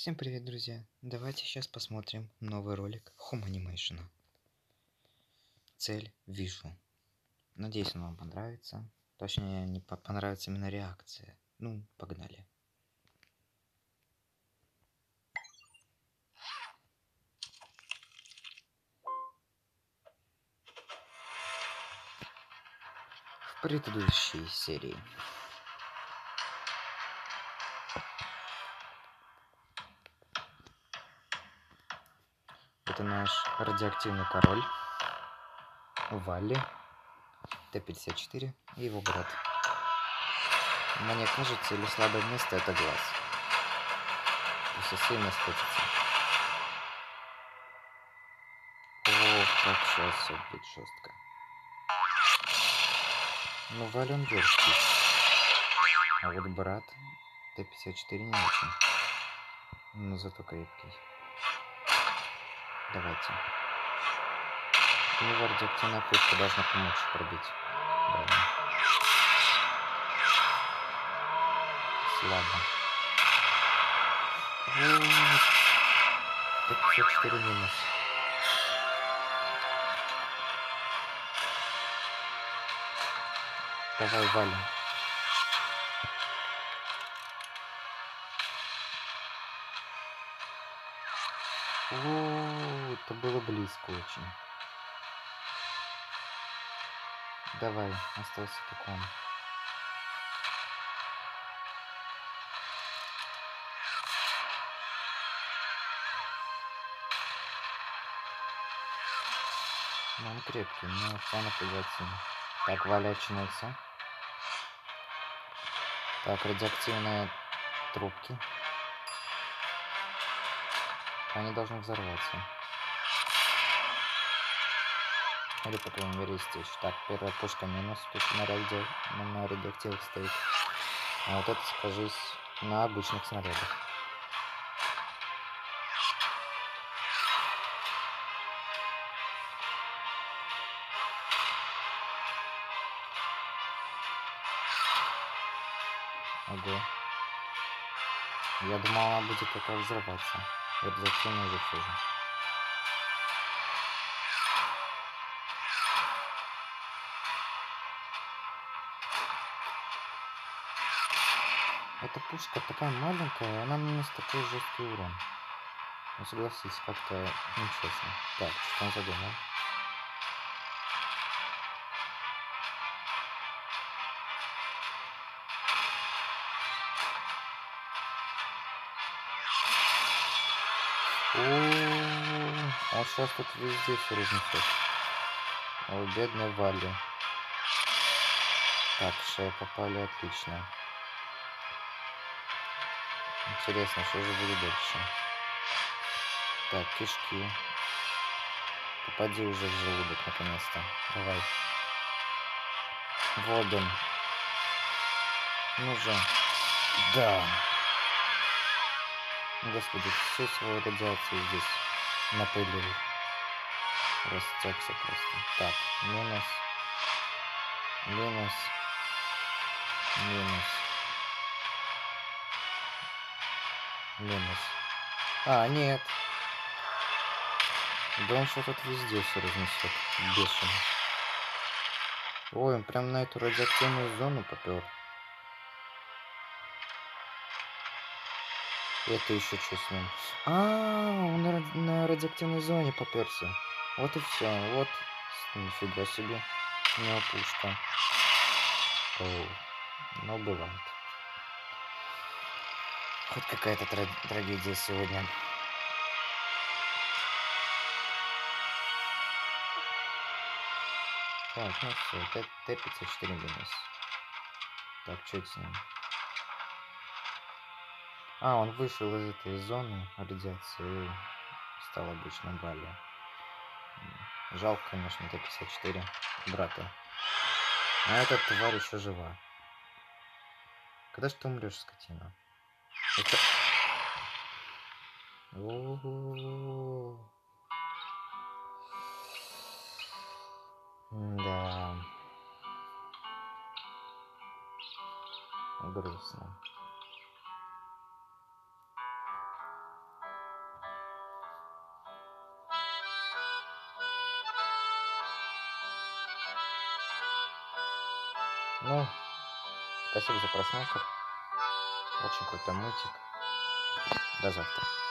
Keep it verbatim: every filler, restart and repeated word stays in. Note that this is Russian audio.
Всем привет, друзья! Давайте сейчас посмотрим новый ролик Home Animation. Цель вижу. Надеюсь, он вам понравится. Точнее, не по понравится именно реакция. Ну, погнали. В предыдущей серии. Это наш радиоактивный король Валли Т пятьдесят четыре и его брат. Мне кажется, или слабое место это глаз. Все сильно схватится. О, как сейчас все будет жестко. Ну, Валли он дерзкий. А вот брат Т пятьдесят четыре не очень. Но зато крепкий. Давайте. У него радиоактивная пушка должна помочь пробить. Правильно. Слабо. Вот. Т пятьдесят четыре минус. Давай, валим. О, это было близко очень. Давай, остался только он. Ну, он крепкий, но цена поглотим. Так, Валя очнулся. Так, радиоактивные трубки. Они должны взорваться. Или, по крайней мере, истечь. Так, первая пушка минус, тут на, радио... на радиоактивах стоит. А вот это, скажись, на обычных снарядах. Ого. Я думал, она будет только взрываться. Радиоактивная уже все же. Эта пушка такая маленькая, она наносит такой жесткий урон. Ну, согласись, как-то нечестно. Так, что он задумал? О, он сейчас тут везде все разнесет. О, бедный Валли. Так, шея попали, отлично. Интересно, что же будет дальше? Так, кишки. Попади уже в желудок, наконец-то. Давай. Вот он. Ну же. Да. Господи, всю свою радиацию здесь напылил. Растекся просто. Так, минус. Минус. Минус. Минус. А, нет. Да он что тут везде все разнесет. Бешено. Ой, он прям на эту радиоактивную зону попер. Это еще что с ним? А, он на, на радиоактивной зоне поперся. Вот и все. Вот. Нифига себе. У него пушка. Оу. Но бывает. Хоть какая-то тра трагедия сегодня. Так, ну все, Т пятьдесят четыре минус. Так, что это с ним? А, он вышел из этой зоны радиации и стал обычным Валли. Жалко, конечно, Т пятьдесят четыре брата. А эта тварь еще жива. Когда ж ты умрешь, скотина? Это... О-о-о-о. Да. Грустно. Ну, спасибо за просмотр. Очень крутой мультик. До завтра.